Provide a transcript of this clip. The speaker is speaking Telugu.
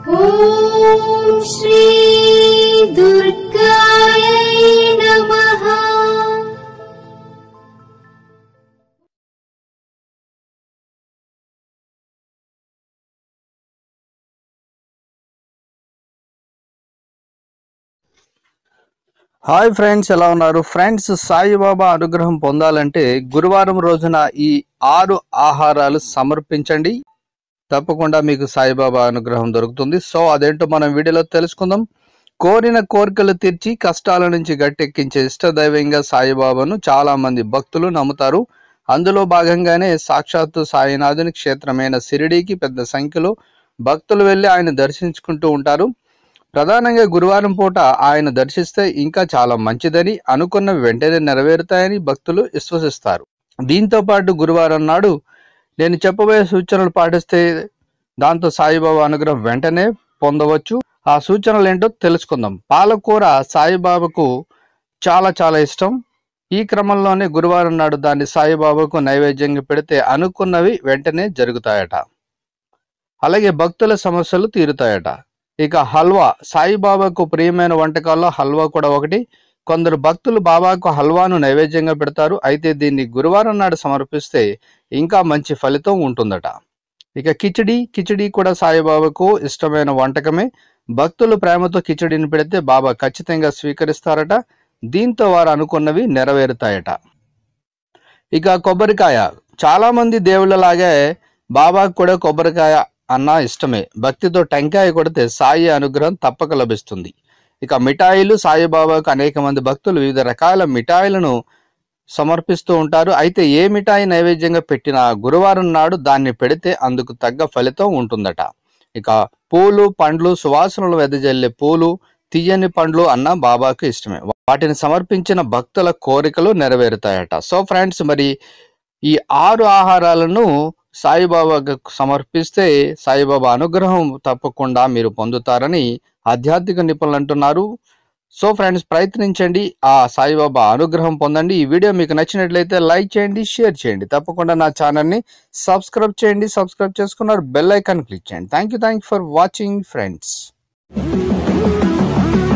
ఓం శ్రీ దుర్గాయై నమః. హాయ్ ఫ్రెండ్స్, ఎలా ఉన్నారు ఫ్రెండ్స్? సాయిబాబా అనుగ్రహం పొందాలంటే గురువారం రోజున ఈ 6 ఆహారాలు సమర్పించండి. తప్పకుండా మీకు సాయిబాబా అనుగ్రహం దొరుకుతుంది. సో అదేంటో మనం వీడియోలో తెలుసుకుందాం. కోరిన కోరికలు తీర్చి కష్టాల నుంచి గట్టెక్కించే ఇష్టదైవంగా సాయిబాబాను చాలా మంది భక్తులు నమ్ముతారు. అందులో భాగంగానే సాక్షాత్తు సాయినాథుని క్షేత్రమైన షిరిడీకి పెద్ద సంఖ్యలో భక్తులు వెళ్ళి ఆయన దర్శించుకుంటూ ఉంటారు. ప్రధానంగా గురువారం పూట ఆయన దర్శిస్తే ఇంకా చాలా మంచిదని, అనుకున్నవి వెంటనే నెరవేరుతాయని భక్తులు విశ్వసిస్తారు. దీంతో పాటు గురువారం నాడు నేను చెప్పబోయే సూచనలు పాటిస్తే దాంతో సాయిబాబా అనుగ్రహం వెంటనే పొందవచ్చు. ఆ సూచనలు ఏంటో తెలుసుకుందాం. పాలకూర సాయిబాబాకు చాలా చాలా ఇష్టం. ఈ క్రమంలోనే గురువారం నాడు దాన్ని సాయిబాబాకు నైవేద్యంగా పెడితే అనుకున్నవి వెంటనే జరుగుతాయట. అలాగే భక్తుల సమస్యలు తీరుతాయట. ఇక హల్వా, సాయిబాబాకు ప్రియమైన వంటకాల్లో హల్వా కూడా ఒకటి. కొందరు భక్తులు బాబాకు హల్వాను నైవేద్యంగా పెడతారు. అయితే దీన్ని గురువారం నాడు సమర్పిస్తే ఇంకా మంచి ఫలితం ఉంటుందట. ఇక కిచిడి కూడా సాయిబాబాకు ఇష్టమైన వంటకమే. భక్తులు ప్రేమతో కిచిడిని పెడితే బాబా ఖచ్చితంగా స్వీకరిస్తారట. దీంతో వారు అనుకున్నవి నెరవేరుతాయట. ఇక కొబ్బరికాయ, చాలా మంది దేవుళ్ళలాగే బాబాకు కూడా కొబ్బరికాయ అన్నా ఇష్టమే. భక్తితో టెంకాయ కొడితే సాయి అనుగ్రహం తప్పక లభిస్తుంది. ఇక మిఠాయిలు, సాయిబాబాకు అనేక మంది భక్తులు వివిధ రకాల మిఠాయిలను సమర్పిస్తూ ఉంటారు. అయితే ఏ మిఠాయి నైవేద్యంగా పెట్టినా గురువారం నాడు దాన్ని పెడితే అందుకు తగ్గ ఫలితం ఉంటుందట. ఇక పూలు, పండ్లు, సువాసనలు వెదజల్లే పూలు, తీయని పండ్లు అన్న బాబాకు ఇష్టమే. వాటిని సమర్పించిన భక్తుల కోరికలు నెరవేరుతాయట. సో ఫ్రెండ్స్, మరి ఈ 6 ఆహారాలను సాయిబాబాకు సమర్పిస్తే సాయిబాబా అనుగ్రహం తప్పకుండా మీరు పొందుతారని ఆధ్యాత్మిక నిపుణులు అంటున్నారు. సో ఫ్రెండ్స్, ప్రయత్నించండి, ఆ సాయిబాబా అనుగ్రహం పొందండి. ఈ వీడియో మీకు నచ్చినట్లయితే లైక్ చేయండి, షేర్ చేయండి. తప్పకుండా నా ఛానల్ని సబ్స్క్రైబ్ చేయండి. సబ్స్క్రైబ్ చేసుకున్నారు బెల్ ఐకాన్ క్లిక్ చేయండి. Thank you for watching friends.